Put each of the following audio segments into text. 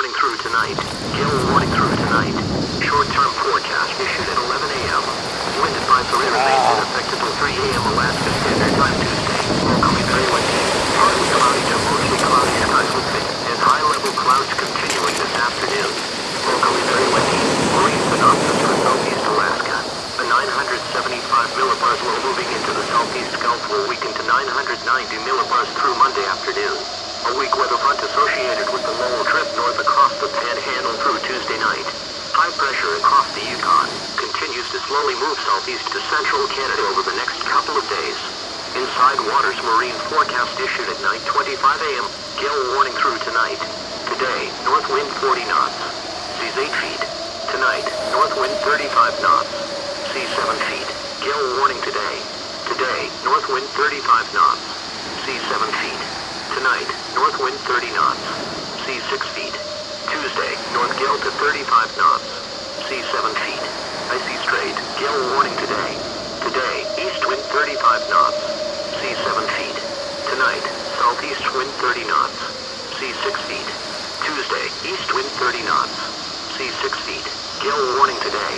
warning through tonight. Gale warning through tonight. Short-term forecast issued at 11 a.m. Wind advisory remains in effect until 3 a.m. Alaska Standard Time Tuesday. Welcoming very windy. Partly cloudy to mostly cloudy skies with thin and high-level clouds continuing this afternoon. Welcoming very windy. Marine synopsis for southeast Alaska. A 975 millibars low moving into the southeast Gulf will weaken to 990 millibars through Monday afternoon. A weak weather front associated with the low will drift north across the Panhandle through Tuesday night. High pressure across the Yukon continues to slowly move southeast to central Canada over the next couple of days. Inside waters marine forecast issued at 9:25 a.m. Gale warning through tonight. Today, north wind 40 knots. Seas 8 feet. Tonight, north wind 35 knots. Seas 7 feet. Gale warning today. Today, north wind 35 knots. Seas 7 feet. Tonight, north wind 30 knots. Seas 6 feet. Tuesday, north gale to 35 knots. Seas 7 feet. Icy Strait. Gale warning today. Today, east wind 35 knots. Seas 7 feet. Tonight, southeast wind 30 knots. Seas 6 feet. Tuesday, east wind 30 knots. Seas 6 feet. Gale warning today.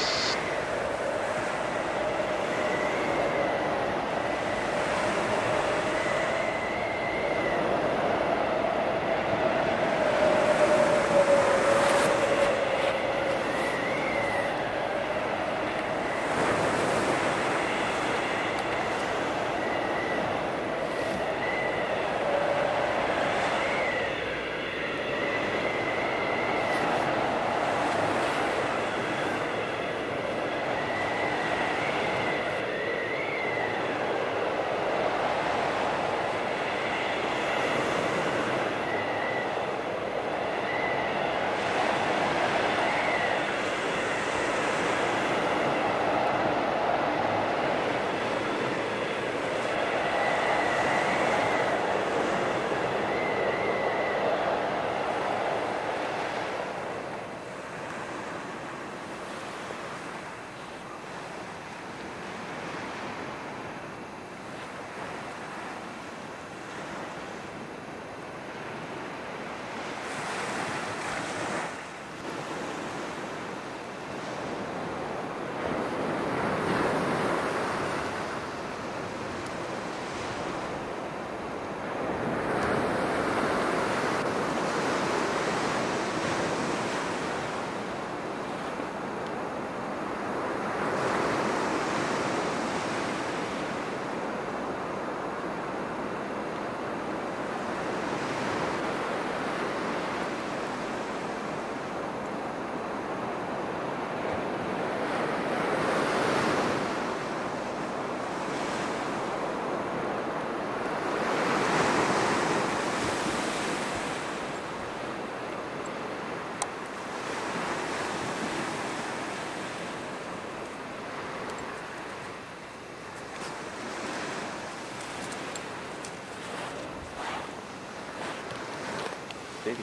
Sadie.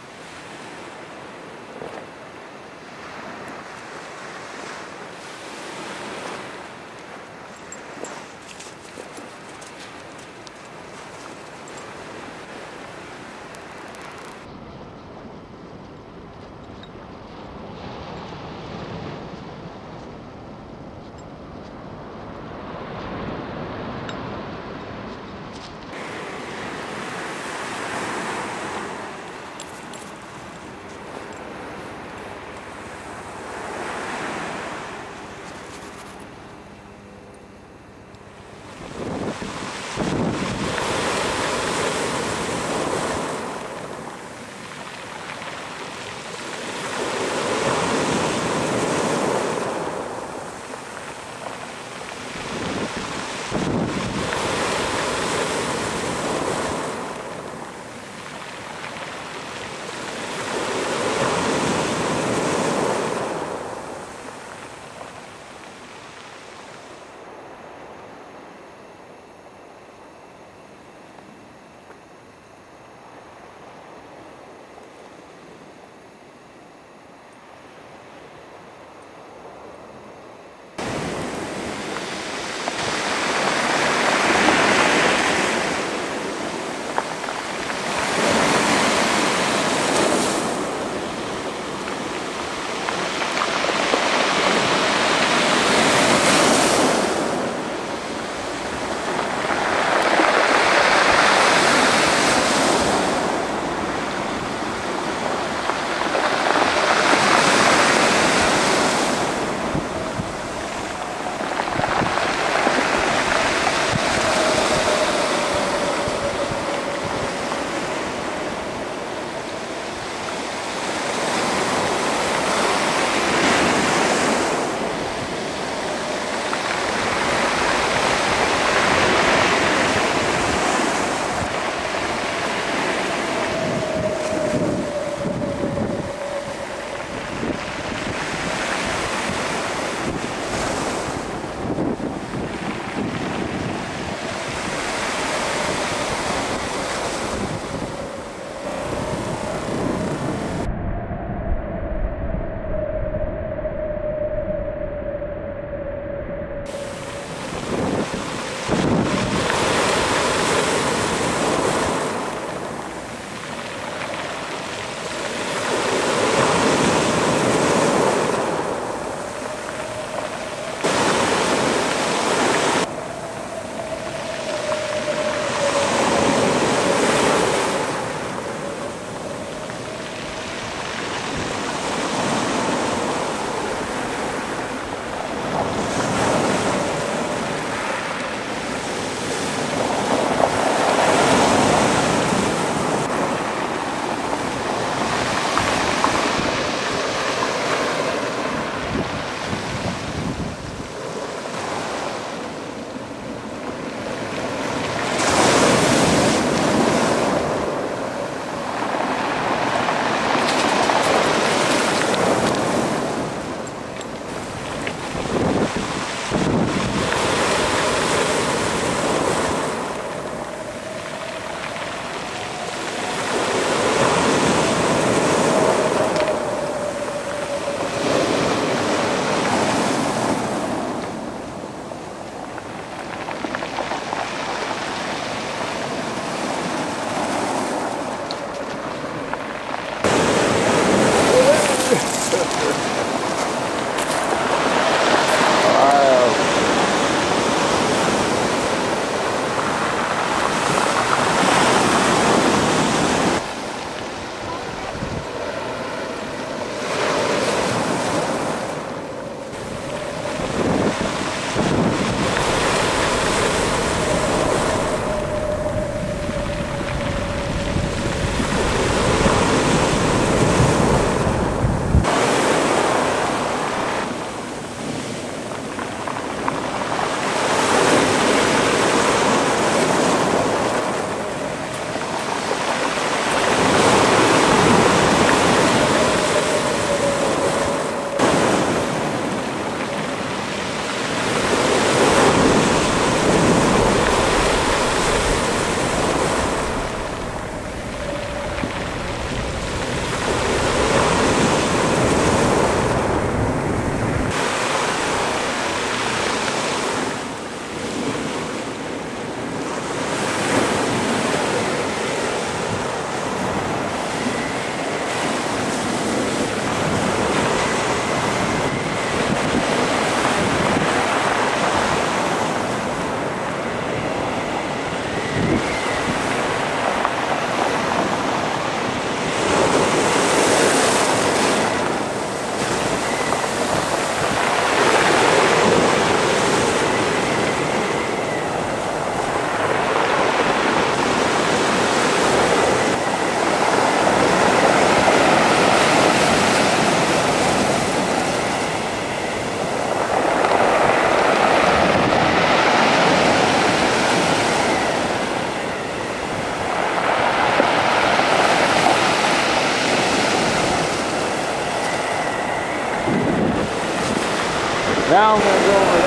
Now I'm gonna go